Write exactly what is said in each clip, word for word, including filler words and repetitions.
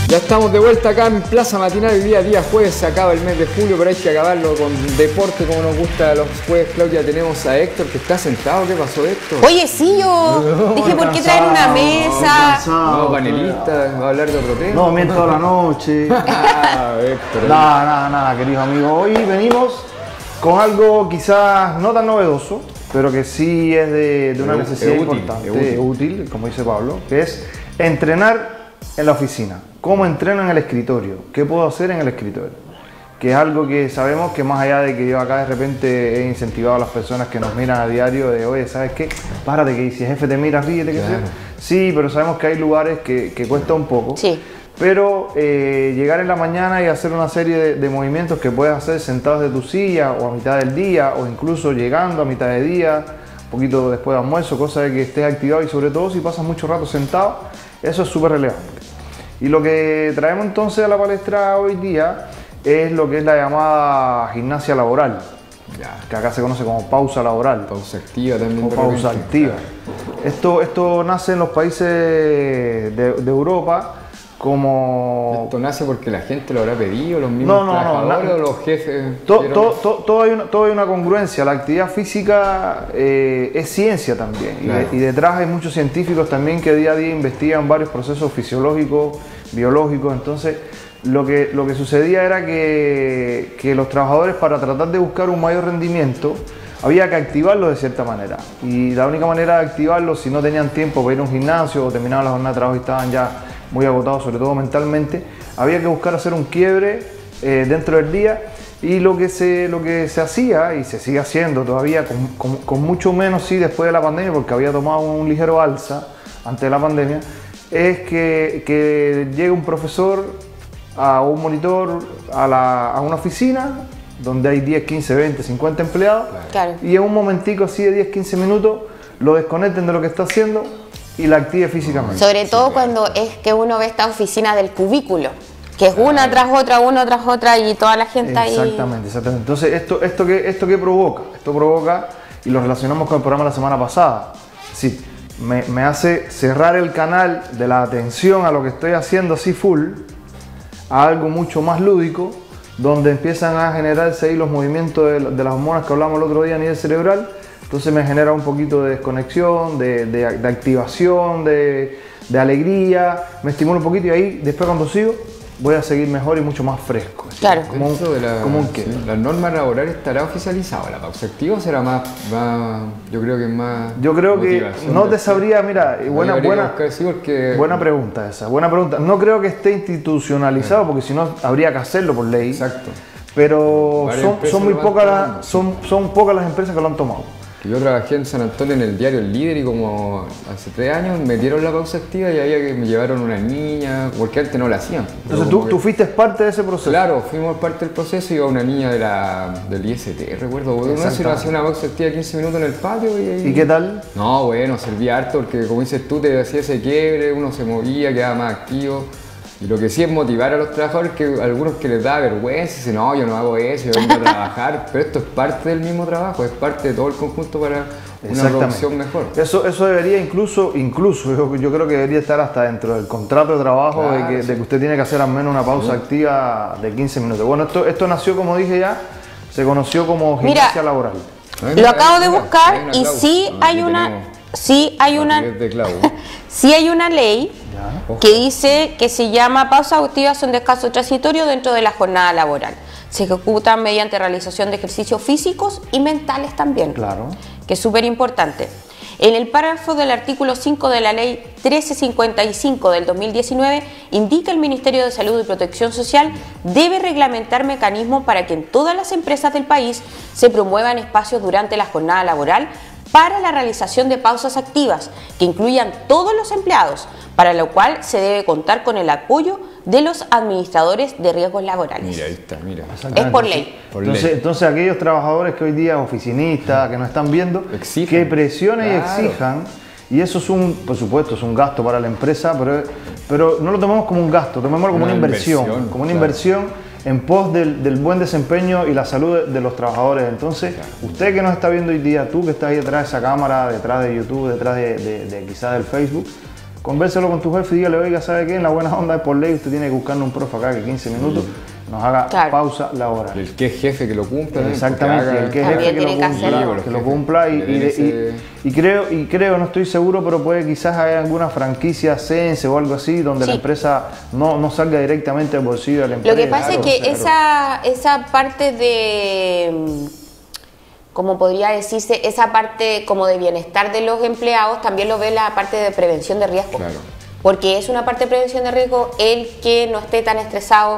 Ya estamos de vuelta acá en Plaza Matinal. El día, día jueves, se acaba el mes de julio, pero hay que acabarlo con deporte como nos gusta los jueves. Claudia, tenemos a Héctor que está sentado. ¿Qué pasó, Héctor? Oye, sí, yo no, dije, ¿por qué traer una mesa? No, panelista, va a hablar de otro tema. No, miento toda la noche. Ah, Héctor. Nada, nada, nada, queridos amigos. Hoy venimos con algo quizás no tan novedoso, pero que sí es de, de una Es necesidad útil, importante, es útil. útil, como dice Pablo, que es entrenar en la oficina. ¿Cómo entreno en el escritorio? ¿Qué puedo hacer en el escritorio? Que es algo que sabemos que más allá de que yo acá de repente he incentivado a las personas que nos miran a diario de, oye, ¿sabes qué? Párate, que si el jefe te mira, ríete, que Claro. sí, pero sabemos que hay lugares que, que cuesta un poco. Sí. Pero eh, llegar en la mañana y hacer una serie de, de movimientos que puedes hacer sentados de tu silla o a mitad del día o incluso llegando a mitad de día, un poquito después de almuerzo, cosa de que estés activado y sobre todo si pasas mucho rato sentado, eso es súper relevante. Y lo que traemos entonces a la palestra hoy día es lo que es la llamada gimnasia laboral, Ya. que acá se conoce como pausa laboral. Pausa activa también. O de pausa repente. activa. Esto, esto nace en los países de, de Europa como... Esto nace porque la gente lo habrá pedido, los mismos No, no, no, trabajadores na- o los jefes. To- vieron- to- to- todo, hay una, todo hay una congruencia. La actividad física eh, es ciencia también. Y, de- Claro. y detrás hay muchos científicos también que día a día investigan varios procesos fisiológicos, biológicos. Entonces, lo que, lo que sucedía era que, que los trabajadores, para tratar de buscar un mayor rendimiento, había que activarlo de cierta manera. Y la única manera de activarlo, si no tenían tiempo para ir a un gimnasio o terminaban la jornada de trabajo y estaban ya muy agotados, sobre todo mentalmente, había que buscar hacer un quiebre eh, dentro del día. Y lo que, se, lo que se hacía, y se sigue haciendo todavía, con, con- con mucho menos sí después de la pandemia, porque había tomado un ligero alza antes de la pandemia, es que, que llegue un profesor a un monitor, a, la, a una oficina, donde hay diez, quince, veinte, cincuenta empleados, Claro. y en un momentico así de diez, quince minutos lo desconecten de lo que está haciendo y la active físicamente. Sobre todo cuando es que uno ve esta oficina del cubículo, que es una tras otra, una tras otra y toda la gente ahí. Exactamente, exactamente. Entonces, ¿esto, esto, qué, ¿esto qué provoca? Esto provoca, y lo relacionamos con el programa de la semana pasada, sí, me, me hace cerrar el canal de la atención a lo que estoy haciendo así full, a algo mucho más lúdico, donde empiezan a generarse ahí los movimientos de, de las hormonas que hablamos el otro día a nivel cerebral. Entonces me genera un poquito de desconexión, de, de, de activación, de, de alegría, me estimula un poquito y ahí después cuando sigo voy a seguir mejor y mucho más fresco. Así, Claro. Como un, Dentro de la, como un qué. sí, la norma laboral estará oficializada. ¿La pausa activa será más, más, yo creo que es más? Yo creo que motivación no de te hacer? sabría, mira, Yo buena, habría que buena, buscar, sí, porque- buena pregunta esa, buena pregunta. No creo que esté institucionalizado porque si no habría que hacerlo por ley. Exacto. Pero Varias son, empresas son muy lo van pocas tomando, las, son, son pocas las empresas que lo han tomado. Que yo trabajé en San Antonio en el diario El Líder y como hace tres años metieron la pausa activa y había que me llevaron una niña, porque antes no la hacían. Entonces Pero tú, como tú que- fuiste parte de ese proceso. Claro, fuimos parte del proceso y iba una niña de la, del I S T, recuerdo. Una vez se Exactamente. hacía una pausa activa de quince minutos en el patio y... ¿Y qué tal? No, bueno, servía harto porque como dices tú, te hacía ese quiebre, uno se movía, quedaba más activo. Y lo que sí es motivar a los trabajadores, que algunos que les da vergüenza, dicen, no, yo no hago eso, yo vengo a trabajar, pero esto es parte del mismo trabajo, es parte de todo el conjunto para una producción mejor. Eso, eso debería incluso, incluso yo, yo creo que debería estar hasta dentro del contrato de trabajo, Claro, de, que, sí. de que usted tiene que hacer al menos una pausa activa de quince minutos. Bueno, esto, esto nació, como dije ya, se conoció como Mira, gimnasia laboral. Lo acabo de Mira, buscar hay una y cláusula. sí Aquí hay una, tenemos sí hay una, rapidez de clavo. sí hay una ley Ya. que dice que se llama pausa activa, son descanso transitorio dentro de la jornada laboral. Se ejecutan mediante realización de ejercicios físicos y mentales también, Claro. que es súper importante. En el párrafo del artículo cinco de la ley trece cincuenta y cinco del dos mil diecinueve indica el Ministerio de Salud y Protección Social debe reglamentar mecanismos para que en todas las empresas del país se promuevan espacios durante la jornada laboral para la realización de pausas activas que incluyan todos los empleados, para lo cual se debe contar con el apoyo de los administradores de riesgos laborales. Mira, ahí está, mira. Es por ley. Por Entonces, ley. entonces aquellos trabajadores que hoy día, oficinistas, que nos están viendo, Exijan. que presionen y Claro. exijan, y eso es un, por supuesto, es un gasto para la empresa, pero, pero no lo tomemos como un gasto, tomémoslo como una, Una inversión, inversión, como una claro. inversión en pos del, del buen desempeño y la salud de, de los trabajadores. Entonces, usted que nos está viendo hoy día, tú que estás ahí detrás de esa cámara, detrás de YouTube, detrás de, de, de quizás del Facebook, convérselo con tu jefe y dígale, oiga, ¿sabe qué? En la buena onda es por ley, usted tiene que buscarnos un profe acá que quince minutos nos haga claro. pausa laboral. El que es jefe que lo cumpla. Exactamente, que el que es jefe que lo cumpla, que lo cumpla y, y, ese... y, y, creo, y creo, no estoy seguro, pero puede quizás haya alguna franquicia Sense o algo así, donde sí. la empresa no, no salga directamente del bolsillo de la empresa. Lo que pasa claro, es que claro. esa, esa parte de, como podría decirse, esa parte como de bienestar de los empleados, también lo ve la parte de prevención de riesgo. Claro. Porque es una parte de prevención de riesgo el que no esté tan estresado,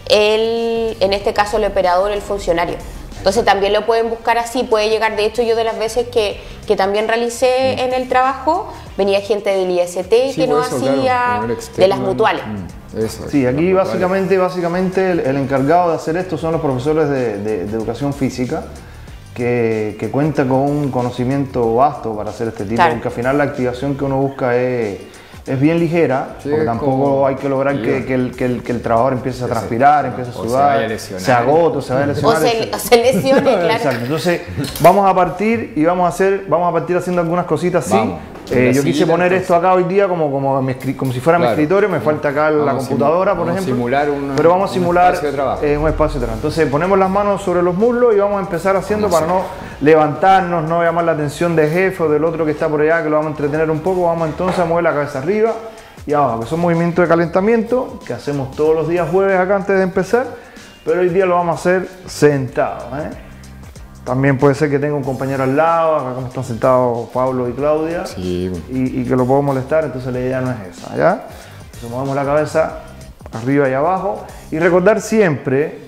el, en este caso el operador, el funcionario. Entonces también lo pueden buscar así, puede llegar, de hecho yo de las veces que, que también realicé mm. en el trabajo, venía gente del I S T sí, que no eso, hacía, claro, de las mutuales. Mm. Eso, sí, aquí básicamente, básicamente el, el encargado de hacer esto son los profesores de, de, de educación física, que, que cuentan con un conocimiento vasto para hacer este tipo, claro. porque al final la activación que uno busca es... es bien ligera, sí, porque tampoco como... hay que lograr que, que, el, que, el, que el trabajador empiece a transpirar, empiece a sudar, se, se agote, se vaya a lesionar. O se, o se lesione, claro. Exacto. Entonces, vamos a partir y vamos a hacer, vamos a partir haciendo algunas cositas así. Eh, yo quise poner esto acá hoy día como, como, mi, como si fuera claro. mi escritorio, me falta acá vamos la computadora, por ejemplo. Simular un, pero vamos a simular un espacio de trabajo. Eh, un espacio de trabajo. Entonces, ponemos las manos sobre los muslos y vamos a empezar haciendo vamos para no levantarnos, no llamar la atención del jefe o del otro que está por allá, que lo vamos a entretener un poco. Vamos entonces a mover la cabeza arriba y abajo, que son movimientos de calentamiento que hacemos todos los días jueves acá antes de empezar, pero hoy día lo vamos a hacer sentado. ¿eh? También puede ser que tenga un compañero al lado, acá como están sentados Pablo y Claudia, sí. y, y que lo puedo molestar, entonces la idea no es esa, ¿ya? Entonces movemos la cabeza arriba y abajo y recordar siempre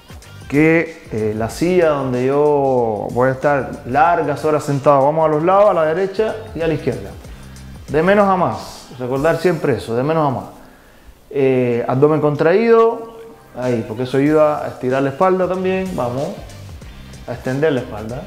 que eh, la silla donde yo voy a estar largas horas sentado, vamos a los lados, a la derecha y a la izquierda, de menos a más, recordar siempre eso, de menos a más. Eh, abdomen contraído, ahí, porque eso ayuda a estirar la espalda también, vamos. A extender la espalda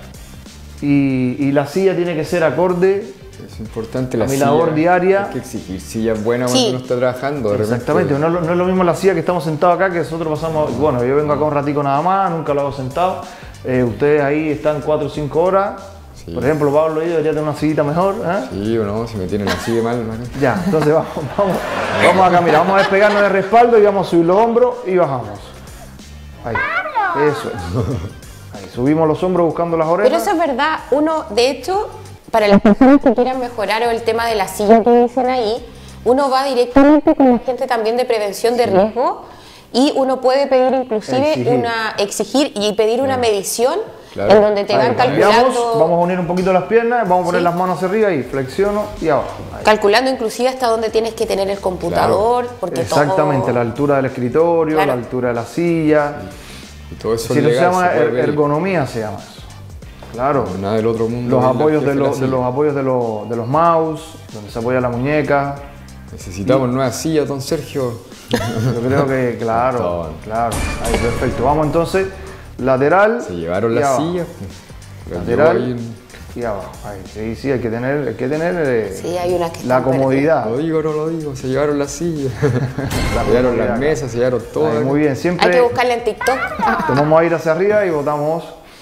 y, y la silla tiene que ser acorde es importante a la mi silla, labor diaria. hay que exigir sillas buenas cuando sí. uno está trabajando de exactamente, repente... no, no es lo mismo la silla que estamos sentados acá que nosotros pasamos, bueno yo vengo acá un ratico nada más, nunca lo hago sentado, eh, ustedes ahí están cuatro o cinco horas, sí. por ejemplo Pablo ahí debería tener una sillita mejor, ¿eh? sí o no, si me tienen la silla mal, mal. Ya, entonces vamos, vamos, vamos acá, mira, vamos a despegarnos de respaldo y vamos a subir los hombros y bajamos, ahí, eso es. Ahí, subimos los hombros buscando las orejas. Pero eso es verdad, uno, de hecho, para las personas que quieran mejorar o el tema de la silla que dicen ahí, uno va directamente con la gente también de prevención de riesgo y uno puede pedir inclusive exigir, una, exigir y pedir una medición claro. en donde te ahí, van calculando... Cambiamos, vamos a unir un poquito las piernas, vamos a poner sí. las manos hacia arriba y flexiono y abajo. Ahí. Calculando inclusive hasta dónde tienes que tener el computador. Claro. Porque exactamente, todo... la altura del escritorio, claro. la altura de la silla... Y todo eso si legal, se llama se er ergonomía, se llama eso. Claro. No, nada del otro mundo. Los apoyos de, lo, de los apoyos de los, de los mouse, donde se apoya la muñeca. Necesitamos y... nueva silla, don Sergio. Yo creo que, claro, Todo. claro. Ahí, perfecto. Vamos entonces, lateral. Se llevaron las sillas. Lateral y abajo. Ahí, sí, sí, hay que tener, hay que tener eh, sí, hay una que la comodidad. Lo digo, no lo digo, se llevaron las sillas. se llevaron las mesas, se llevaron todo. Ahí, muy bien, siempre. Hay que buscarla en TikTok. Tomamos aire hacia arriba y botamos.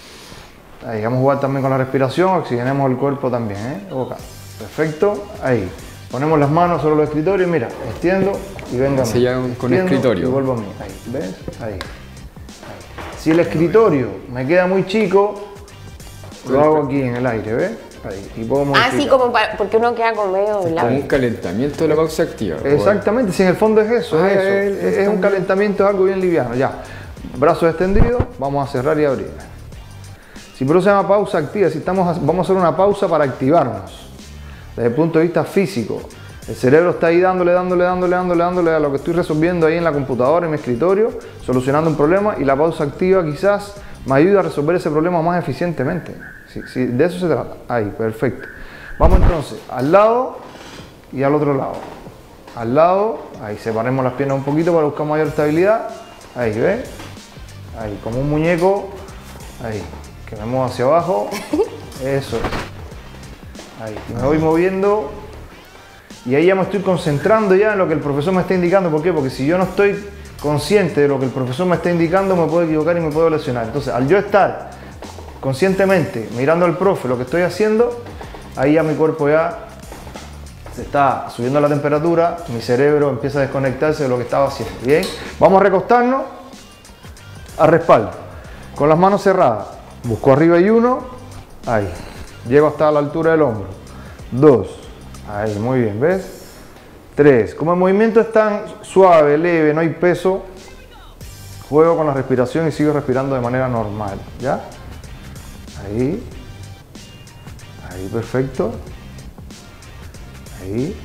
Ahí, vamos a jugar también con la respiración, oxigenemos el cuerpo también, ¿eh? Boca. Perfecto, ahí. Ponemos las manos sobre los escritorios, mira, extiendo y venga. Se llama con el escritorio. Y vuelvo a mí, ahí, ¿ves? Ahí. Ahí. Si el escritorio me queda muy chico, lo hago aquí en el aire, ¿ves? Ahí. Y puedo ah, sí, como para, porque uno queda con medio doblado. Como un calentamiento de la pausa activa. Exactamente, si en el fondo es eso, ah, es, eso. Es, es, es un calentamiento, es algo bien liviano, ya. Brazos extendidos, vamos a cerrar y abrir. Si por eso se llama pausa activa, si estamos, vamos a hacer una pausa para activarnos. Desde el punto de vista físico, el cerebro está ahí dándole, dándole, dándole, dándole, dándole a lo que estoy resolviendo ahí en la computadora, en mi escritorio, solucionando un problema, y la pausa activa quizás me ayuda a resolver ese problema más eficientemente. Sí, sí, de eso se trata. Ahí, perfecto. Vamos entonces al lado y al otro lado. Al lado, ahí separemos las piernas un poquito para buscar mayor estabilidad. Ahí, ¿ves? Ahí, como un muñeco. Ahí, que me muevo hacia abajo. Eso es. Ahí, y me voy moviendo. Y ahí ya me estoy concentrando ya en lo que el profesor me está indicando. ¿Por qué? Porque si yo no estoy consciente de lo que el profesor me está indicando, me puedo equivocar y me puedo lesionar. Entonces, al yo estar conscientemente mirando al profe lo que estoy haciendo, ahí ya mi cuerpo ya se está subiendo la temperatura, mi cerebro empieza a desconectarse de lo que estaba haciendo. Bien, vamos a recostarnos a respaldo, con las manos cerradas. Busco arriba y uno, ahí. Llego hasta la altura del hombro. Dos, ahí, muy bien, ¿ves? Tres, como el movimiento es tan suave, leve, no hay peso, juego con la respiración y sigo respirando de manera normal, ¿ya? Ahí. Ahí, perfecto. Ahí.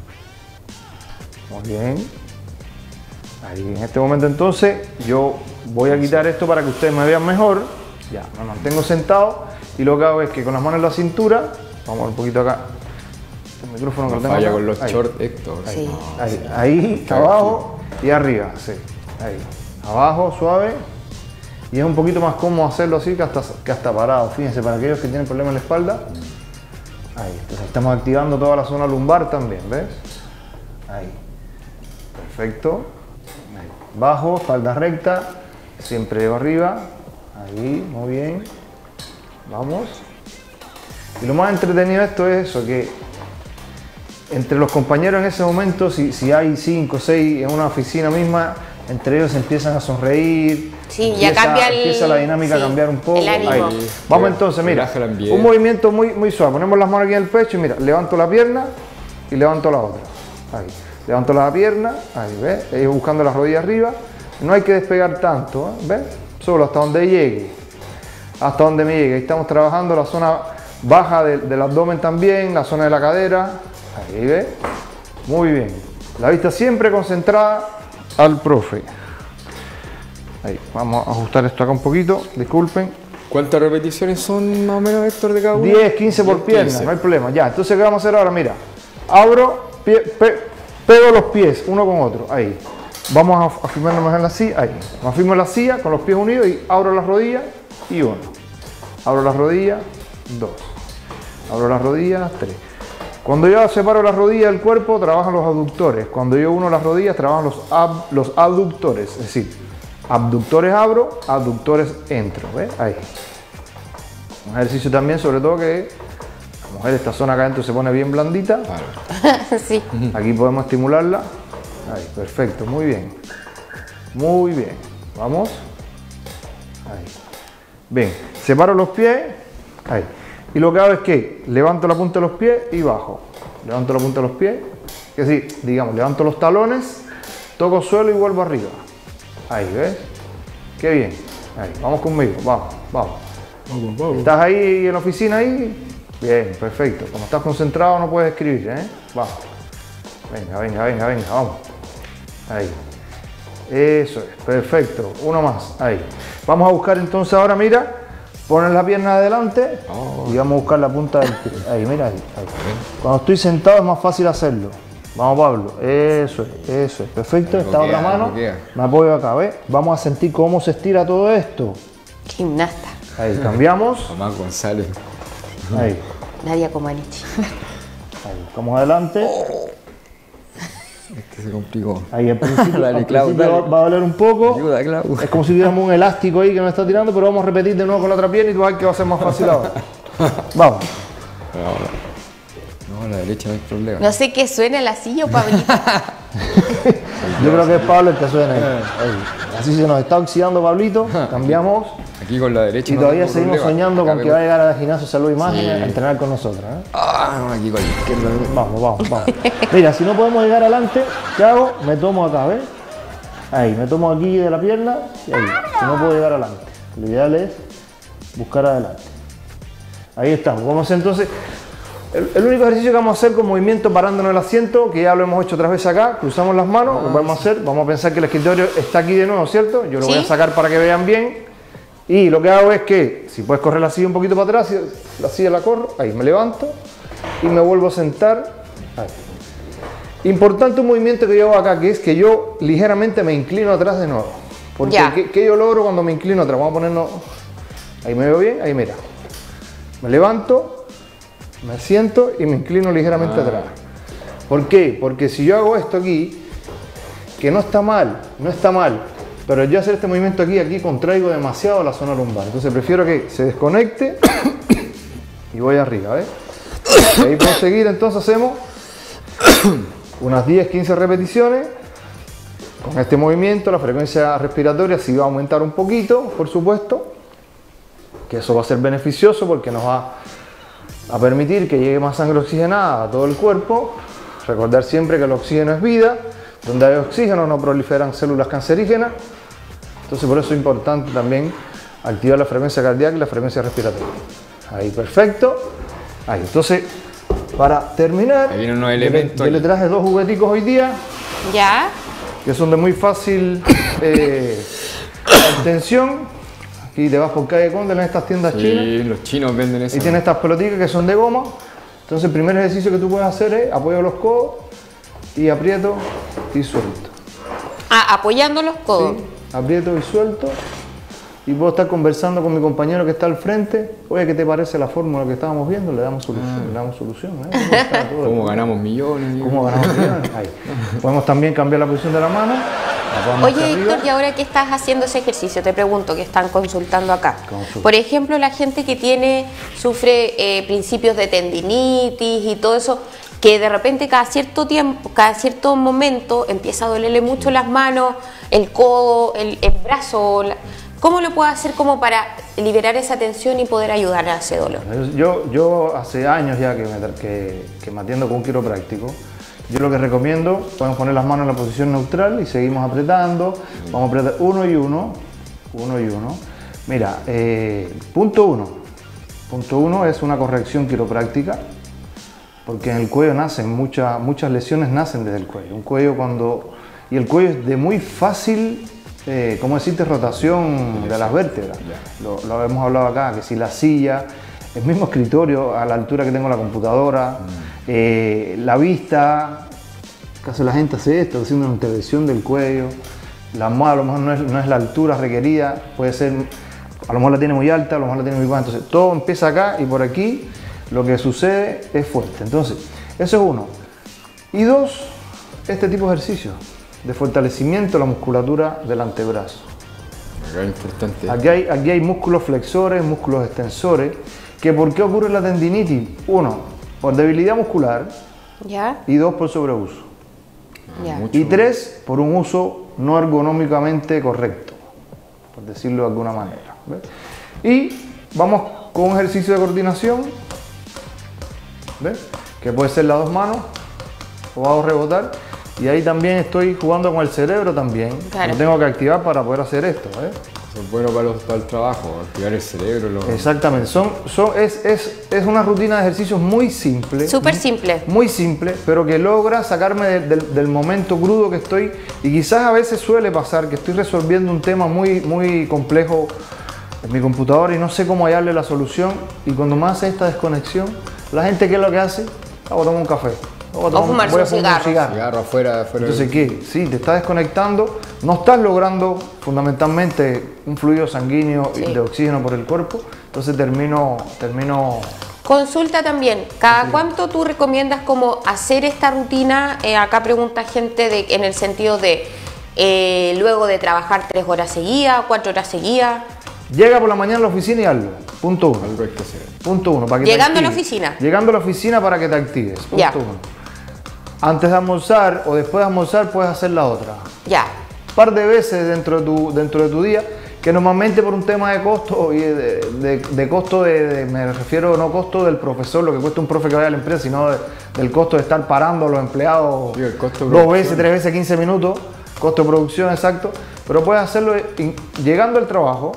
Muy bien. Ahí, en este momento entonces, yo voy a quitar esto para que ustedes me vean mejor. Ya, me mantengo sentado y lo que hago es que con las manos en la cintura, vamos un poquito acá, el micrófono que lo tengo Falla acá. con los Ahí. shorts, Héctor. Sí. Ahí, ahí, abajo y arriba, sí. Ahí, abajo, suave. Y es un poquito más cómodo hacerlo así que hasta, que hasta parado. Fíjense, para aquellos que tienen problemas en la espalda. Ahí, entonces estamos activando toda la zona lumbar también, ¿ves? Ahí. Perfecto. Ahí. Bajo, espalda recta. Siempre llevo arriba. Ahí, muy bien. Vamos. Y lo más entretenido de esto es eso, que entre los compañeros en ese momento, si, si hay cinco o seis en una oficina misma, entre ellos empiezan a sonreír. Sí, empieza, ya cambia el, empieza la dinámica sí, a cambiar un poco. el ánimo. Ahí. Vamos entonces, mira, Relaja el ambiente. un movimiento muy, muy suave. Ponemos las manos aquí en el pecho y mira, levanto la pierna y levanto la otra. Ahí. Levanto la pierna, ahí, ¿ves? Ellos buscando las rodillas arriba. No hay que despegar tanto, ¿eh? ¿Ves? Solo hasta donde llegue. Hasta donde me llegue. Ahí estamos trabajando la zona baja del, del abdomen también, la zona de la cadera. Ahí, ¿ves? Muy bien. La vista siempre concentrada al profe. Ahí, vamos a ajustar esto acá un poquito, disculpen. ¿Cuántas repeticiones son más o menos, Héctor, de cada uno? diez, quince por diez, pierna, quince. no hay problema. Ya, entonces, ¿qué vamos a hacer ahora? Mira, abro, pie, pe, pego los pies uno con otro, ahí. Vamos a afirmarnos mejor en la silla, ahí. Me afirmo en la silla con los pies unidos y abro las rodillas y uno. Abro las rodillas, dos. Abro las rodillas, tres. Cuando yo separo las rodillas del cuerpo, trabajan los abductores. Cuando yo uno las rodillas, trabajan los, ab, los abductores. Es decir, abductores abro, abductores entro. ¿Ves? Ahí. Un ejercicio también, sobre todo que la mujer, esta zona acá adentro se pone bien blandita. Claro. Sí. Aquí podemos estimularla. Ahí, perfecto, muy bien. Muy bien. Vamos. Ahí. Bien, separo los pies. Ahí. Y lo que hago es que levanto la punta de los pies y bajo. Levanto la punta de los pies. Es decir, digamos, levanto los talones, toco suelo y vuelvo arriba. Ahí, ¿ves? Qué bien. Ahí, vamos conmigo, vamos, vamos. Vamos, vamos. ¿Estás ahí en la oficina ahí? Bien, perfecto. Como estás concentrado no puedes escribir, ¿eh? Vamos. Venga, venga, venga, venga, vamos. Ahí. Eso es, perfecto. Uno más, ahí. Vamos a buscar entonces ahora, mira. Pones la pierna adelante Oh. y vamos a buscar la punta del pie. Ahí, mira ahí, ahí. Cuando estoy sentado es más fácil hacerlo. Vamos, Pablo. Eso es, eso es. Perfecto. Esta Bloquea, otra mano. bloquea. Me apoyo acá, ¿ves? Vamos a sentir cómo se estira todo esto. Gimnasta. Ahí, cambiamos. Tomás González. Ahí, Nadia Comaneci. ahí. Vamos adelante. Este se complicó. Ahí al principio, Dale, al Clau, principio dale. va- va a doler un poco. Ayuda, Clau. Es como si tuviéramos un elástico ahí que nos está tirando, pero vamos a repetir de nuevo con la otra pierna y tú vas a ver que va a ser más fácil ahora. Vamos. No, la derecha no hay problema. No sé qué suena la silla o Pablito. Yo creo que es Pablo el que suena ahí. Ahí. Así se nos está oxidando Pablito. Cambiamos. Aquí con la derecha Y no todavía tengo seguimos problema. soñando con Acá que me- va a llegar al gimnasio Salud Imagen Sí. a entrenar con nosotros. ¿eh? Ah, no, aquí con la izquierda. Vamos, vamos, vamos. Mira, si no podemos llegar adelante, ¿qué hago? Me tomo acá, ¿ves? Ahí, me tomo aquí de la pierna y ahí. Si no puedo llegar adelante. Lo ideal es buscar adelante. Ahí estamos. Vamos a hacer entonces. El, el único ejercicio que vamos a hacer con movimiento parándonos el asiento, que ya lo hemos hecho otras veces acá, cruzamos las manos, lo vamos a hacer. Vamos a pensar que el escritorio está aquí de nuevo, ¿cierto? Yo lo voy a Sí. sacar para que vean bien. Y lo que hago es que, si puedes correr la silla un poquito para atrás, la silla la corro, ahí me levanto y me vuelvo a sentar. Ahí. Importante un movimiento que yo hago acá, que es que yo ligeramente me inclino atrás de nuevo. Porque Ya. ¿qué, qué yo logro cuando me inclino atrás? Vamos a ponernos... Ahí me veo bien, ahí mira. Me levanto, me siento y me inclino ligeramente atrás. ¿Por qué? Porque si yo hago esto aquí, que no está mal, no está mal, pero yo hacer este movimiento aquí, aquí contraigo demasiado la zona lumbar. Entonces prefiero que se desconecte y voy arriba, ¿ves? Y ahí puedo seguir, entonces hacemos unas diez, quince repeticiones. Con este movimiento la frecuencia respiratoria sí va a aumentar un poquito, por supuesto, que eso va a ser beneficioso porque nos va a permitir que llegue más sangre oxigenada a todo el cuerpo. Recordar siempre que el oxígeno es vida, donde hay oxígeno no proliferan células cancerígenas, entonces por eso es importante también activar la frecuencia cardíaca y la frecuencia respiratoria. Ahí, perfecto. Ahí, entonces, para terminar, ahí vienen unos yo, elementos. le, yo le traje dos jugueticos hoy día, Ya. que son de muy fácil eh, obtención. Aquí te vas por calle Conde en estas tiendas Sí, chinas. los chinos venden eso. Y tiene estas pelotitas que son de goma. Entonces el primer ejercicio que tú puedes hacer es apoyo los codos y aprieto y suelto. Ah, apoyando los codos. ¿Sí? Aprieto y suelto. Y puedo estar conversando con mi compañero que está al frente. Oye, ¿qué te parece la fórmula que estábamos viendo? Le damos solución, Ah. le damos solución. ¿eh? ¿Cómo ganamos millones? ¿Cómo ganamos millones? Ahí. Podemos también cambiar la posición de la mano. La podemos Oye, hacia Héctor, arriba. y ahora que estás haciendo ese ejercicio, te pregunto, que están consultando acá. Consulta. Por ejemplo, la gente que tiene, sufre eh, principios de tendinitis y todo eso, que de repente cada cierto tiempo, cada cierto momento empieza a dolerle mucho las manos, el codo, el, el brazo. la- ¿Cómo lo puedo hacer como para liberar esa tensión y poder ayudar a ese dolor? Yo, yo hace años ya que me, que, que me atiendo con un quiropráctico. Yo lo que recomiendo, podemos poner las manos en la posición neutral y seguimos apretando. Vamos a apretar uno y uno, uno y uno. Mira, eh, punto uno. Punto uno es una corrección quiropráctica, porque en el cuello nacen, muchas, muchas lesiones nacen desde el cuello. Un cuello cuando, y el cuello es de muy fácil, eh, ¿cómo decirte?, rotación de las vértebras. Lo, lo hemos hablado acá, que si la silla, el mismo escritorio a la altura que tengo la computadora, eh, la vista, casi la gente hace esto, haciendo una intervención del cuello. La almohada a lo mejor no es, no es la altura requerida, puede ser, a lo mejor la tiene muy alta, a lo mejor la tiene muy baja. Entonces todo empieza acá y por aquí lo que sucede es fuerte. Entonces, eso es uno. Y dos, este tipo de ejercicio de fortalecimiento de la musculatura del antebrazo. Acá es importante. Aquí hay, aquí hay músculos flexores, músculos extensores. Que ¿Por qué ocurre la tendinitis? Uno, por debilidad muscular, ¿Ya? y dos, por sobreuso. Ya. mucho. Y tres, por un uso no ergonómicamente correcto, por decirlo de alguna manera. ¿Ves? Y vamos con un ejercicio de coordinación, ¿ves? Que puede ser las dos manos, o hago rebotar. Y ahí también estoy jugando con el cerebro también. Claro. Lo tengo que activar para poder hacer esto. ¿ves? Eso es bueno para, los- para el trabajo, activar el cerebro. Los... Exactamente. Son, son, es, es, es una rutina de ejercicios muy simple. Súper simple. Muy simple, pero que logra sacarme de- del- del momento crudo que estoy. Y quizás a veces suele pasar que estoy resolviendo un tema muy, muy complejo en mi computadora y no sé cómo hallarle la solución. Y cuando me hace esta desconexión, la gente, ¿qué es lo que hace? Ah, voy a tomar un café. Voy a tomar- fumarse voy a un fumar cigarro. Cigarro afuera, afuera. Entonces, ¿qué? Sí, te estás desconectando, no estás logrando fundamentalmente un fluido sanguíneo y Sí. de oxígeno por el cuerpo, entonces termino, termino Consulta también, ¿cada cuánto tú recomiendas como hacer esta rutina? Eh, acá pregunta gente de, en el sentido de eh, luego de trabajar tres horas seguidas, cuatro horas seguidas. Llega por la mañana a la oficina y hazlo. Punto uno. Algo hay que hacer. Punto uno. Para que te Llegando a la actives. oficina. Llegando a la oficina para que te actives. Punto Ya. uno. Antes de almorzar o después de almorzar puedes hacer la otra. Ya, Un par de veces dentro de tu, dentro de tu día, que normalmente por un tema de costo, y de, de- de costo de, de- me refiero no costo del profesor, lo que cuesta un profe que vaya a la empresa, sino de- del costo de estar parando a los empleados Sí, el costo de dos producción. veces, tres veces, quince minutos, costo de producción exacto, pero puedes hacerlo in- llegando al trabajo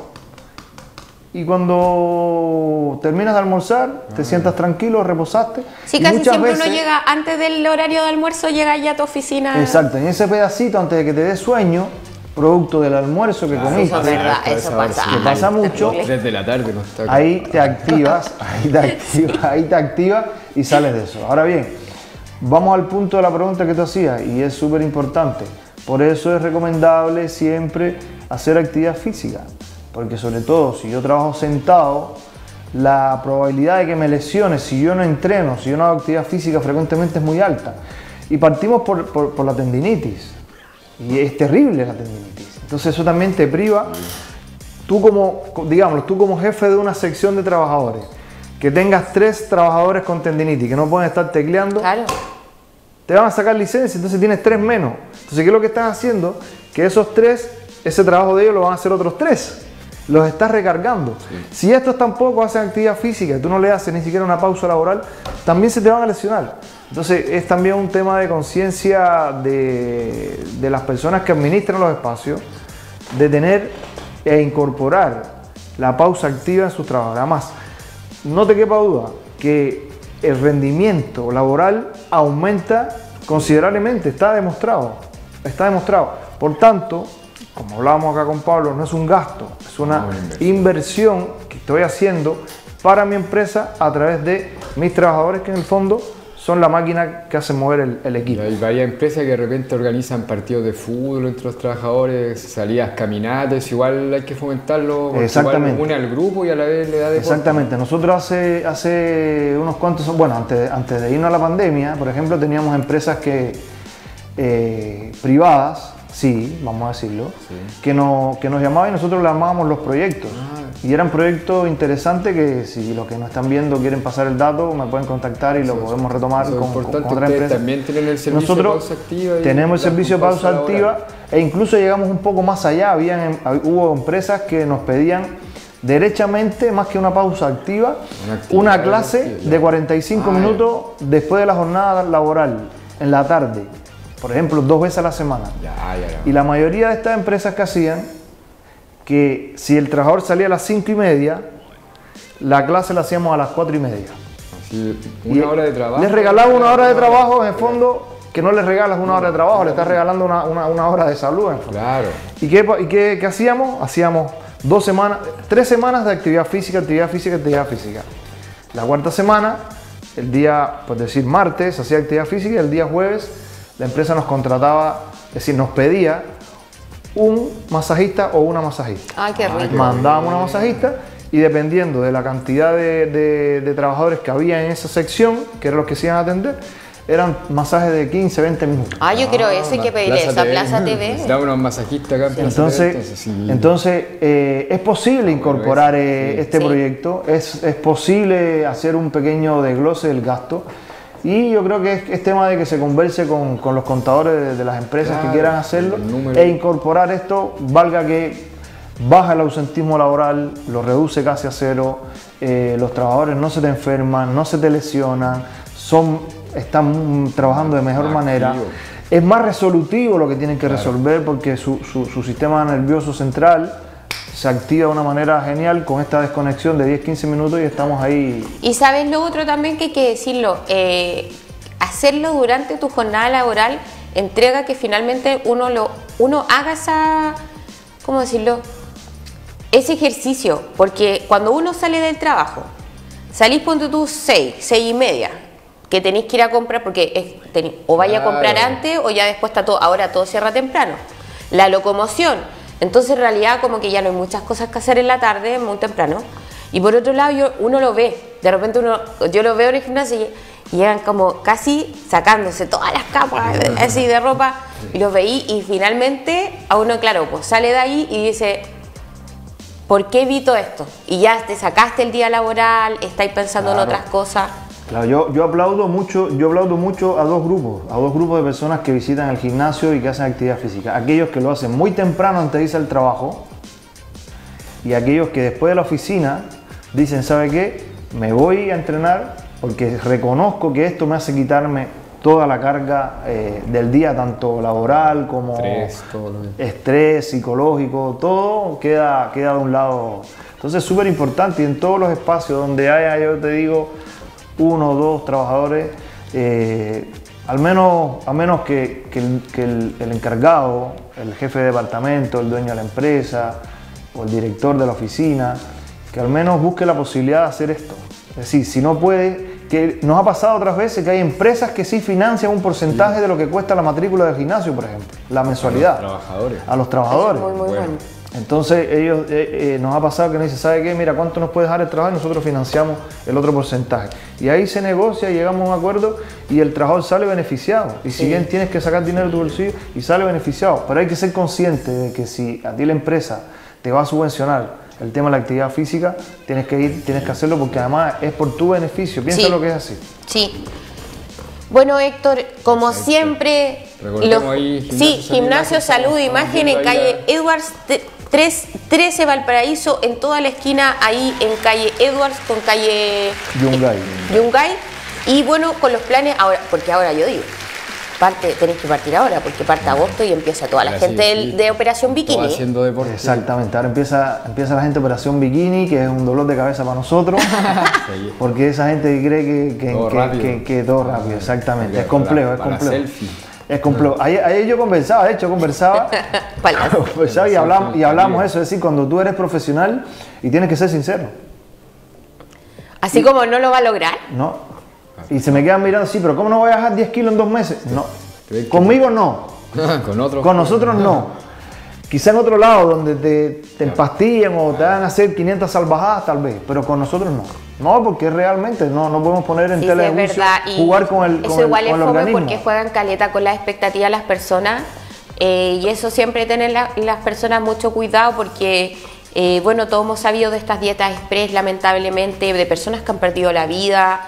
y cuando terminas de almorzar, te sientas tranquilo, reposaste. sí, y casi muchas siempre uno veces- llega antes del horario de almuerzo, llega ya a tu oficina. Exacto, en ese pedacito, antes de que te dé sueño, producto del almuerzo que Claro, comiste, Eso es verdad, Esa eso hora pasa. sí. Que pasa Ay, mucho. terrible. Desde la tarde no está. ahí te activas, ahí te activas, ahí te activas y sales de eso. Ahora bien, vamos al punto de la pregunta que tú hacías y es súper importante. Por eso es recomendable siempre hacer actividad física, porque sobre todo si yo trabajo sentado, la probabilidad de que me lesione si yo no entreno, si yo no hago actividad física frecuentemente es muy alta. Y partimos por, por- por la tendinitis. Y es terrible la tendinitis. Entonces eso también te priva. Tú como, digamos, tú como jefe de una sección de trabajadores, que tengas tres trabajadores con tendinitis, que no pueden estar tecleando, Claro, te van a sacar licencia, entonces tienes tres menos. Entonces, ¿qué es lo que estás haciendo? Que esos tres, ese trabajo de ellos lo van a hacer otros tres. Los estás recargando. Sí. Si estos tampoco hacen actividad física y tú no le haces ni siquiera una pausa laboral, también se te van a lesionar. Entonces es también un tema de conciencia de, de las personas que administran los espacios, de tener e incorporar la pausa activa en sus trabajos. Además, no te quepa duda que el rendimiento laboral aumenta considerablemente, está demostrado, está demostrado. Por tanto, como hablábamos acá con Pablo, no es un gasto, es una no, inversión. inversión que estoy haciendo para mi empresa a través de mis trabajadores, que en el fondo son la máquina que hace mover el, el equipo. Hay varias empresas que de repente organizan partidos de fútbol entre los trabajadores, salidas, caminatas, igual hay que fomentarlo. Exactamente. Une al grupo y a la vez le da deporte. Exactamente. Nosotros hace, hace unos cuantos, bueno, antes, antes de irnos a la pandemia, por ejemplo, teníamos empresas que eh, privadas, sí, vamos a decirlo, sí. que, no, que nos llamaban y nosotros le armábamos los proyectos. Ah. Y eran proyectos interesantes que si los que nos están viendo quieren pasar el dato, me pueden contactar y lo eso, podemos retomar con, con, con otra empresa. También tienen el servicio nosotros de pausa activa. Tenemos el servicio de pausa activa e incluso llegamos un poco más allá. Habían, hubo empresas que nos pedían derechamente, más que una pausa activa, una, una clase activa, de cuarenta y cinco ah, minutos ya. después de la jornada laboral, en la tarde. Por ejemplo, dos veces a la semana. Ya, ya, ya. Y la mayoría de estas empresas que hacían, que si el trabajador salía a las cinco y media, la clase la hacíamos a las cuatro y media. Así, una y hora de trabajo. Les regalaba una hora de trabajo, en el fondo, que no les regalas una hora de trabajo, le estás regalando una, una, una hora de salud. En el fondo. Claro. ¿Y qué, y qué, qué hacíamos? Hacíamos dos semanas, tres semanas de actividad física, actividad física, actividad física. La cuarta semana, el día, por decir martes, hacía actividad física y el día jueves la empresa nos contrataba, es decir, nos pedía un masajista o una masajista. Ay, qué rico. Mandábamos una masajista y dependiendo de la cantidad de, de, de trabajadores que había en esa sección, que eran los que se iban a atender, eran masajes de quince, veinte minutos. Ah, yo quiero eso, hay que pedirle eso a Plaza T V. Da unos masajistas acá en Plaza entonces, T V. Entonces, sí. entonces eh, es posible incorporar eh, sí. este sí. proyecto, es, es posible hacer un pequeño desglose del gasto. Y yo creo que es, es tema de que se converse con, con los contadores de, de las empresas claro, que quieran hacerlo e incorporar esto, valga que baja el ausentismo laboral, lo reduce casi a cero, eh, los trabajadores no se te enferman, no se te lesionan, son, están trabajando de mejor Activo. manera. Es más resolutivo lo que tienen que claro. resolver porque su, su, su sistema nervioso central se activa de una manera genial con esta desconexión de diez a quince minutos y estamos ahí. Y sabes lo otro también que hay que decirlo, eh, hacerlo durante tu jornada laboral entrega que finalmente uno, lo, uno haga esa, ¿cómo decirlo? Ese ejercicio, porque cuando uno sale del trabajo, salís ponte tú seis, seis y media, que tenéis que ir a comprar porque es, ten, o vaya claro. a comprar antes o ya después está todo, ahora todo cierra temprano. La locomoción. Entonces en realidad como que ya no hay muchas cosas que hacer en la tarde, muy temprano. Y por otro lado yo, uno lo ve, de repente uno, yo lo veo en el gimnasio y, y llegan como casi sacándose todas las capas así de ropa y los veí y finalmente a uno claro, pues sale de ahí y dice, ¿por qué evito esto? Y ya te sacaste el día laboral, estáis pensando claro. en otras cosas. Claro, yo, yo aplaudo mucho, yo aplaudo mucho a dos grupos, a dos grupos de personas que visitan el gimnasio y que hacen actividad física. Aquellos que lo hacen muy temprano antes de irse al trabajo y aquellos que después de la oficina dicen, ¿sabe qué? Me voy a entrenar porque reconozco que esto me hace quitarme toda la carga eh, del día, tanto laboral como estrés, todo lo que... estrés psicológico, todo queda, queda de un lado. Entonces es súper importante y en todos los espacios donde haya, yo te digo, uno o dos trabajadores, eh, al menos, a menos que, que, el, que el, el encargado, el jefe de departamento, el dueño de la empresa o el director de la oficina, que al menos busque la posibilidad de hacer esto. Es decir, si no puede, que nos ha pasado otras veces que hay empresas que sí financian un porcentaje sí. de lo que cuesta la matrícula del gimnasio, por ejemplo, la mensualidad. A los trabajadores. A los trabajadores. Muy, muy bueno. Bueno. Entonces ellos eh, eh, nos ha pasado que nos dicen, ¿sabe qué? Mira, ¿cuánto nos puede dejar el trabajo? Y nosotros financiamos el otro porcentaje. Y ahí se negocia, llegamos a un acuerdo y el trabajador sale beneficiado. Y si sí. bien tienes que sacar dinero de tu bolsillo y sale beneficiado, pero hay que ser consciente de que si a ti la empresa te va a subvencionar el tema de la actividad física, tienes que ir, tienes que hacerlo porque además es por tu beneficio. Piensa sí. lo que es así. Sí. Bueno, Héctor, como Perfecto. siempre, Recordemos los- ahí, sí, Gimnasio Gimnasio Salud Salud e Imagen, Imagen estamos en calle viendo ahí Edwards tres trece Valparaíso, en toda la esquina, ahí en calle Edwards con calle Yungay. Yungay. Y bueno, con los planes, ahora, porque ahora yo digo, parte, tenéis que partir ahora, porque parte agosto y empieza toda la Ahora sí, gente del- sí. de Operación Todo Bikini. haciendo deporte. Exactamente, ahora empieza, empieza la gente Operación Bikini, que es un dolor de cabeza para nosotros, Sí. porque esa gente que cree que, que, Todo que- rápido. que- que todo rápido, exactamente, Para- es complejo, es para complejo. selfie. Es complejo. Ayer, ayer yo conversaba, de hecho conversaba, Palas. conversaba y hablamos, y hablamos eso, es decir, cuando tú eres profesional y tienes que ser sincero, Así como no lo va a lograr. ¿no? Y se me quedan mirando, sí, pero ¿cómo no voy a bajar diez kilos en dos meses? No, ¿Crees que- conmigo no. Con otros. Con nosotros no. Quizá en otro lado donde te, te empastillan o te hagan hacer quinientas salvajadas tal vez, pero con nosotros no. No, porque realmente no, no podemos poner en Sí, tela sí, de es juicio, verdad. Y jugar con el, con eso el, igual con es el fome organismo. porque juegan caleta con las expectativas de las personas. eh, y eso siempre tienen la- las personas mucho cuidado porque, eh, bueno, todos hemos sabido de estas dietas express, lamentablemente, de personas que han perdido la vida.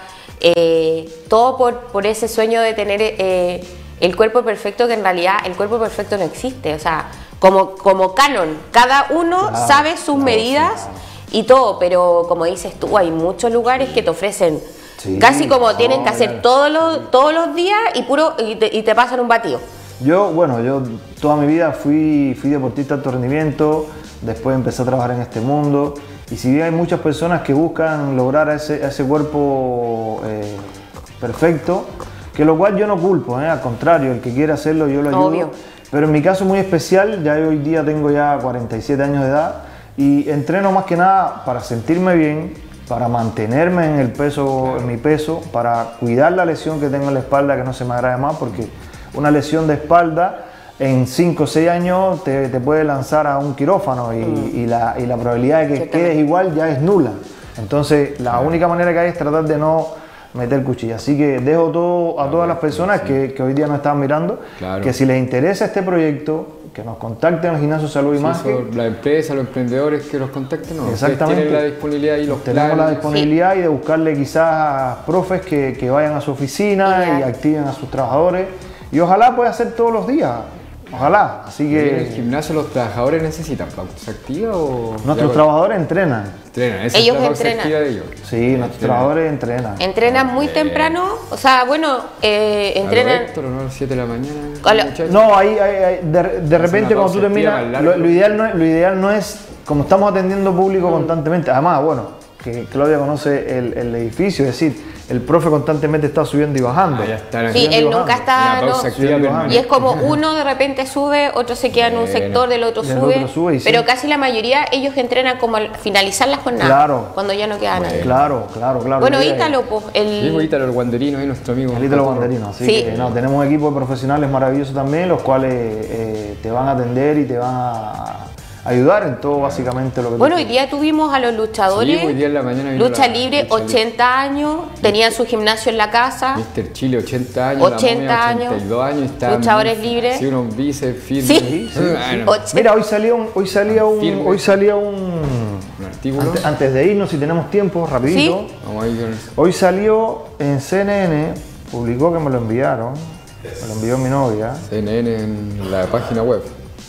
eh, todo por, por ese sueño de tener eh, el cuerpo perfecto, que en realidad el cuerpo perfecto no existe. O sea, como, como canon, cada uno Claro, sabe sus claro, medidas sí, claro. y todo, pero como dices tú, hay muchos lugares que te ofrecen Sí, casi como tienen que no, hacer ya, todos los, todos los días y puro y te, y te pasan un batido. Yo, bueno, yo toda mi vida fui, fui deportista de alto rendimiento, después empecé a trabajar en este mundo y si bien hay muchas personas que buscan lograr ese, ese cuerpo eh, perfecto, que lo cual yo no culpo, ¿eh? Al contrario, el que quiere hacerlo yo lo ayudo. Obvio. Pero en mi caso muy especial, ya hoy día tengo ya cuarenta y siete años de edad y entreno más que nada para sentirme bien, para mantenerme en el peso, en mi peso, para cuidar la lesión que tengo en la espalda, que no se me agrave más, porque una lesión de espalda en cinco o seis años te, te puede lanzar a un quirófano y, Mm. y la, y la probabilidad de que Exactamente. quedes igual ya es nula. Entonces la única manera que hay es tratar de no meter cuchilla. Así que dejo todo a todas las personas que, que hoy día nos están mirando, Claro. que si les interesa este proyecto, que nos contacten al Gimnasio Salud Sí, Imagen. eso, la empresa, los emprendedores que los contacten, no. Ustedes Exactamente. tienen la disponibilidad y los Tenemos la planes. disponibilidad y de buscarle quizás profes que, que vayan a su oficina Ideal. y activen a sus trabajadores. Y ojalá pueda hacer todos los días. Ojalá. Así ¿En el que gimnasio los trabajadores necesitan pausa activa o...? nuestros ya- trabajadores entrenan. Entrenan, esa Ellos es la pausa entrenan. activa de ellos. Sí, nuestros Entrenan. trabajadores entrenan. Entrenan muy temprano, o sea, bueno, eh, A lo entrenan. Héctor, ¿no? A las siete de la mañana. A lo- muchachos. No, ahí, ahí- ahí, de, de repente una cuando tú pausa activa terminas, más lo, larga. lo ideal no es, lo ideal no es, como estamos atendiendo público Mm. constantemente, además, bueno, que Claudia conoce el, el edificio, es decir, el profe constantemente está subiendo y bajando. Ah, ya están Sí, aquí. él bajando. nunca está. Una pausa no, activa Sí, permanente. y es como uno de repente sube, otro se queda en un Bueno. sector, del otro Del sube. otro sube y sí. pero casi la mayoría ellos entrenan como al finalizar la jornada. Claro. Cuando ya no queda nadie. Claro, claro, claro. Bueno, la idea es- Ítalo, pues, el. Sí, pues, Ítalo, el guanderino, ahí nuestro amigo. El Ítalo Banderino, así Sí. que no, tenemos un equipo de profesionales maravillosos también, los cuales eh, te van a atender y te van a ayudar en todo básicamente lo que tú Bueno, hoy quieras. día tuvimos a los luchadores. Sí, hoy día en la mañana vino lucha la libre, lucha libre. ochenta años, tenían su gimnasio en la casa. mister Chile, ochenta años. la ochenta momia, años, ochenta y dos años. y está luchadores muy- libres. Sí, unos bíceps firmes. Sí. Bueno, ochenta. Mira, hoy salía un, hoy salía un, Firme. hoy salía un, un artículo. antes, antes de irnos, si tenemos tiempo, rapidito. Sí. Vamos ahí con el... Hoy salió en C N N, publicó que me lo enviaron, me lo envió mi novia. C N N en la página web.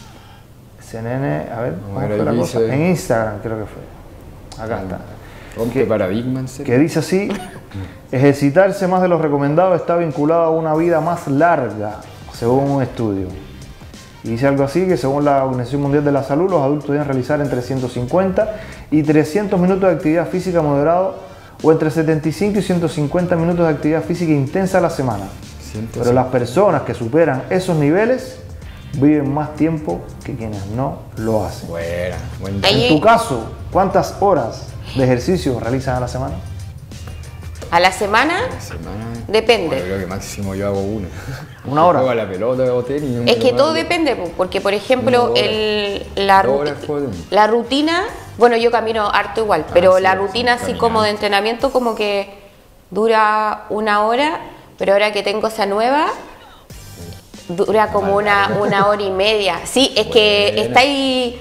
C N N, a ver, ¿cómo ver, fue ahí la cosa? dice- En Instagram creo que fue. Acá está. Rompe ¿Qué? paradigma, en serio. Que dice así, ejercitarse más de lo recomendado está vinculado a una vida más larga, según un estudio. Y dice algo así, que según la Organización Mundial de la Salud, los adultos deben realizar entre ciento cincuenta y trescientos minutos de actividad física moderado o entre setenta y cinco y ciento cincuenta minutos de actividad física intensa a la semana. ciento Pero las personas que superan esos niveles viven más tiempo que quienes no lo hacen. Buena, buen Ahí- En tu caso, ¿cuántas horas de ejercicio realizan a la semana? A la semana, semana. Depende. Yo creo que máximo yo hago una. Una hora. Juego a la pelota o tenis. es que una todo hora. depende, po, porque por ejemplo, Una hora. el, la, Dos ruti- horas juego de tenis. la rutina, bueno, yo camino harto igual, pero sí, la sí, rutina así caminando. como de entrenamiento como que dura una hora, pero ahora que tengo esa nueva, dura como una, una hora y media. Sí, es que Buena. estáis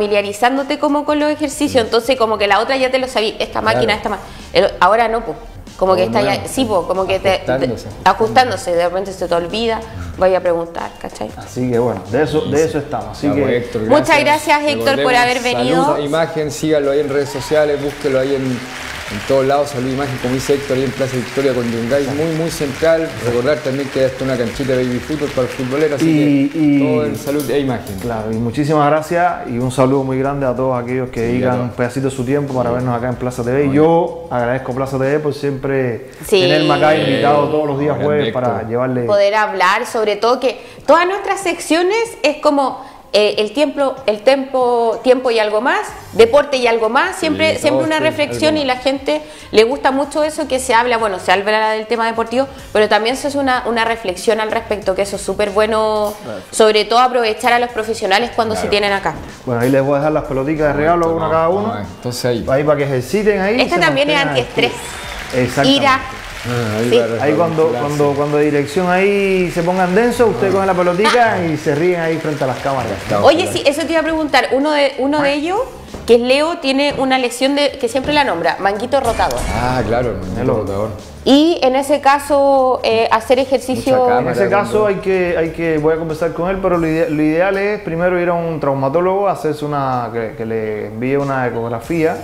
familiarizándote como con los ejercicios, entonces como que la otra ya te lo sabí, esta máquina, Claro. esta máquina. Ahora no, pues. como que Todo está ya, nuevo. sí, po, como que te, te- Ajustándose. ajustándose, de repente se te olvida, vaya a preguntar, ¿cachai? Así que bueno, de eso, de eso estamos. Así Ya, pues, que Héctor, Muchas gracias, Héctor, por haber venido. Salud, Imagen, síganlo ahí en redes sociales, búsquelo ahí en, en todos lados. Salud Imagen, como dice Héctor, ahí en Plaza Victoria con Yungay, muy, muy central. Recordar también que hay hasta una canchita de baby fútbol para el futbolero, así Y- que y- todo en Salud e Imagen. claro, y muchísimas gracias y un saludo muy grande a todos aquellos que Sí, dedican claro. un pedacito de su tiempo para vernos acá en Plaza T V. Y yo agradezco a Plaza T V por siempre Sí. tenerme acá invitado todos los días Grande, jueves Héctor. para llevarle. Poder hablar, sobre todo que todas nuestras secciones es como eh, el tiempo, el tiempo, tiempo y algo más, deporte y algo más, siempre, Sí, siempre todo una es reflexión algo y la gente le gusta mucho eso que se habla, bueno, se habla del tema deportivo, pero también se hace una, una reflexión al respecto, que eso es súper bueno, sobre todo aprovechar a los profesionales cuando Claro. se tienen acá. Bueno, ahí les voy a dejar las pelotitas de regalo, una a cada uno. Ah, entonces ahí. Ahí para que ejerciten ahí. Este se también es mantengan antiestrés. activos. Exactamente. Ira, Ah, ahí Sí. para Ahí cuando, relajarse. cuando, cuando dirección ahí se pongan denso, ustedes cogen la pelotica y se ríen ahí frente a las cámaras. Está, oye, ojalá. sí, eso te iba a preguntar, uno de, uno de ellos, que es Leo, tiene una lesión de, que siempre la nombra, manguito rotador. Ah, claro, el Hello. rotador. Y en ese caso, eh, hacer ejercicio... Mucha En cámara. ese caso cuando- hay que, hay que, voy a conversar con él, pero lo, ide- lo ideal es primero ir a un traumatólogo, hacerse una, que, que le envíe una ecografía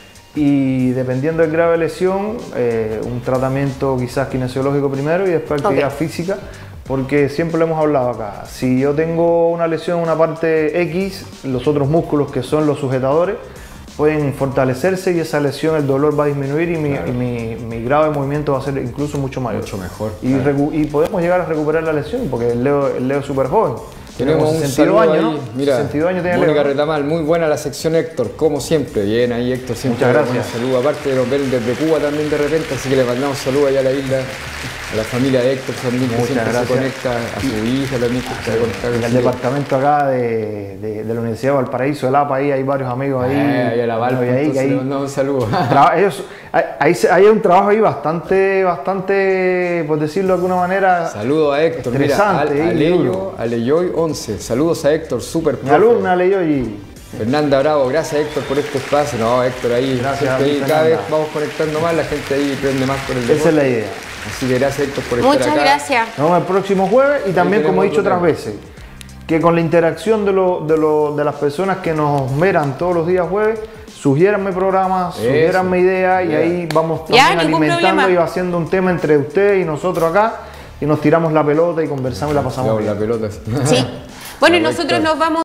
y dependiendo del grado de lesión, eh, un tratamiento quizás kinesiológico primero y después actividad Ok. física, porque siempre lo hemos hablado acá. Si yo tengo una lesión en una parte X, los otros músculos que son los sujetadores pueden fortalecerse y esa lesión, el dolor va a disminuir y mi, y mi- mi grado de movimiento va a ser incluso mucho mayor. Mucho mejor, Y, claro. recu- y podemos llegar a recuperar la lesión porque el Leo, el Leo es súper joven. Tenemos Como un sesenta y dos saludo años, ahí, ¿no? mira, sesenta y dos años tiene Mónica Leo, ¿no? Retamal, muy buena la sección Héctor, como siempre, bien ahí Héctor, siempre Muchas un gracias. saludo, aparte nos ven desde Cuba también de repente, así que le mandamos saludos allá a la isla, a la familia de Héctor también, que Muchas siempre gracias. se conecta, a su hija también, que está conectada. En el departamento acá de, de- de la Universidad de Valparaíso, el A P A, ahí hay varios amigos ahí. Eh, ahí a la Valpo, Bueno, y ahí- entonces que ahí le mandamos un saludo. traba- ellos- ahí, ahí se- hay un trabajo ahí bastante, bastante, por decirlo de alguna manera, Saludos a Héctor, mira, a, Estresante, a eh, Leyo, duro. a Leyoy once, saludos a Héctor, súper mi profe. alumna leyó y Fernanda Bravo, gracias Héctor por este espacio. No, Héctor, ahí, Gracias siempre a ti, ahí cada Fernanda. vez vamos conectando más, la gente ahí prende más por el esa es deporte. la idea. Así que gracias Héctor por estar Muchas acá. gracias. Nos vemos el próximo jueves y también, como he tenemos dicho otro otras tema. veces, que con la interacción de, lo- de, lo- de las personas que nos miran todos los días jueves, sugiéranme programas, Eso. sugiéranme ideas y Ya. ahí vamos Ya, también ningún alimentando problema. y haciendo un tema entre usted y nosotros acá y nos tiramos la pelota y conversamos y la pasamos Vamos, bien. la pelota. Sí. Bueno, y Correcto. nosotros nos vamos...